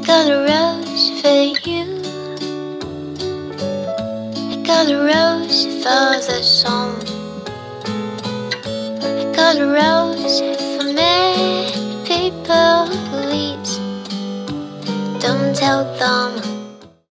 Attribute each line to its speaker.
Speaker 1: got a rose for you. I got a rose for the sun. I got a rose for many people, please. Don't tell them